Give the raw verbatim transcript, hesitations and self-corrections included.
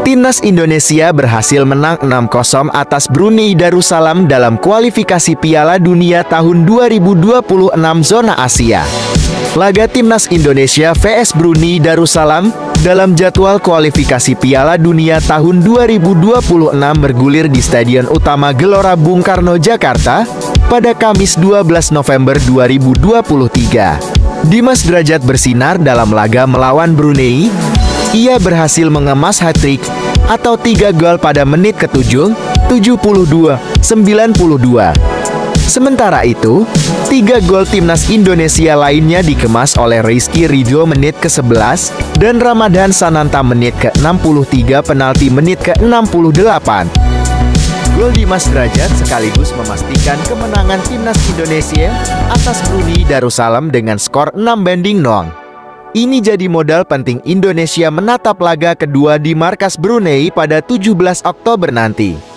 Timnas Indonesia berhasil menang enam kosong atas Brunei Darussalam dalam kualifikasi Piala Dunia tahun dua ribu dua puluh enam zona Asia. Laga Timnas Indonesia vs Brunei Darussalam dalam jadwal kualifikasi Piala Dunia tahun dua ribu dua puluh enam bergulir di Stadion Utama Gelora Bung Karno, Jakarta pada Kamis dua belas November dua ribu dua puluh tiga. Dimas Drajat bersinar dalam laga melawan Brunei. Ia berhasil mengemas hat-trick atau tiga gol pada menit ketujuh, tujuh puluh dua, sembilan puluh dua. Sementara itu, tiga gol Timnas Indonesia lainnya dikemas oleh Rizky Ridho menit ke sebelas dan Ramadan Sananta menit ke enam puluh tiga, penalti menit ke enam puluh delapan. Gol Dimas Drajat sekaligus memastikan kemenangan Timnas Indonesia atas Brunei Darussalam dengan skor enam banding nol. Ini jadi modal penting Indonesia menatap laga kedua di markas Brunei pada tujuh belas Oktober nanti.